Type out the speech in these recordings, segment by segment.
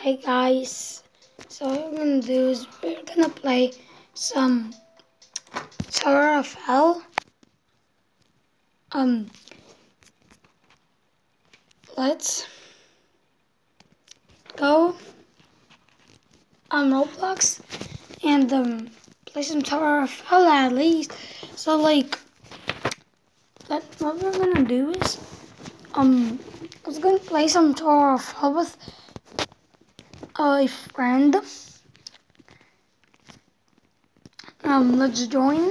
Hi guys, so what we're gonna do is we're gonna play some Tower of Hell. Let's go on Roblox and play some Tower of Hell at least. So like, what we're gonna do is I was gonna play some Tower of Hell with a friend. Let's join.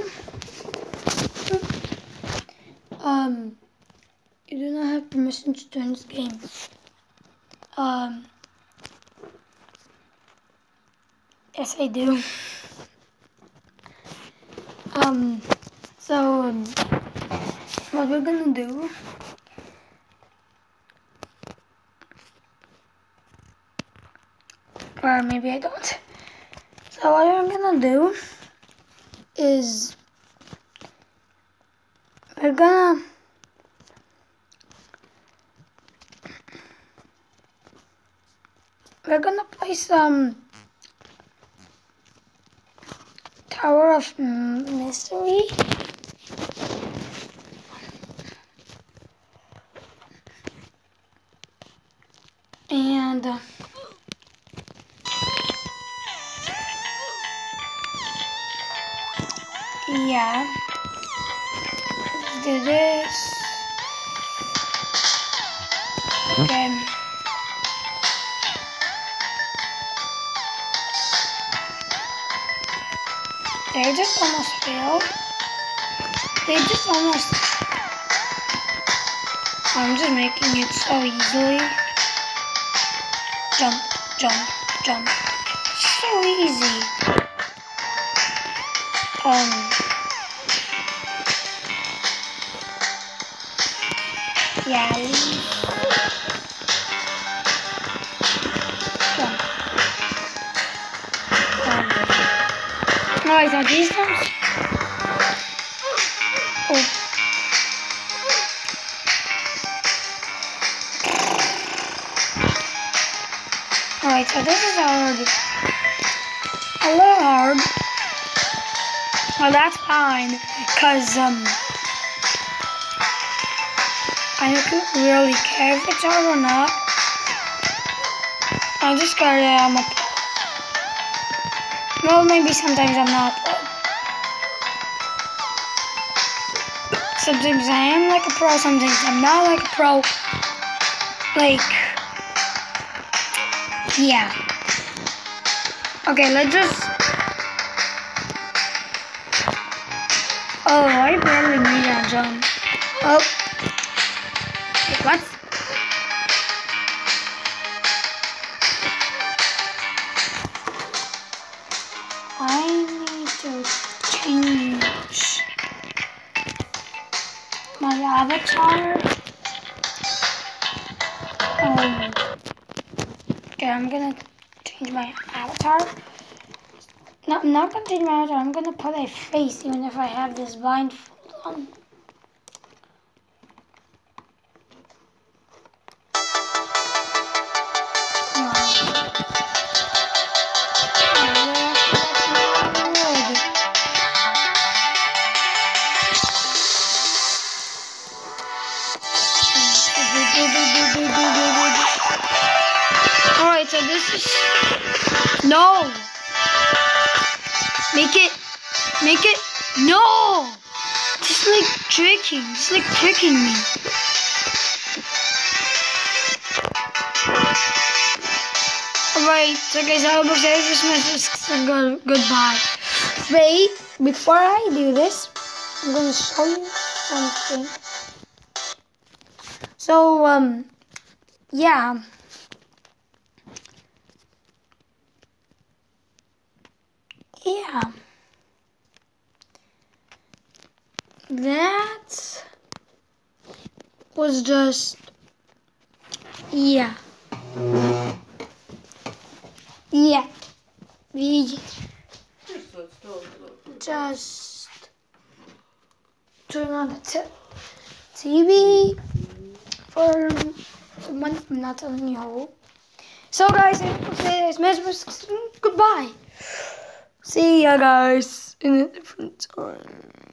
You do not have permission to join this game. Yes, I do. What we're gonna do or maybe I don't. So what I'm gonna do is we're gonna play some Tower of Mystery. And yeah, let's do this. Okay. They just almost failed. I'm just making it so easily. Jump, jump, jump. So easy. Yeah. Jump. Alright, so these times. Oh. Alright, so this is hard. A little hard. Well, that's fine, cause I don't really care if it's hard or not. I just got it. I'm a pro. Well, maybe sometimes I'm not a pro. Sometimes I am like a pro, sometimes I'm not like a pro. Like, yeah. Okay, let's just... Oh, I barely made that jump. Oh. Wait, what? I need to change my avatar. Okay, I'm gonna change my avatar. No, I'm not gonna change my avatar. I'm gonna put a face even if I have this blindfold on. Alright, so this is... No! Make it, no! Just like tricking me. Alright, so guys, I hope you guys this goodbye. Wait, before I do this, I'm gonna show you something. So, yeah. Yeah. That was just, yeah. Yeah. We just turn on the TV for someone. I'm not telling you who. So guys, goodbye. See ya guys in a different time.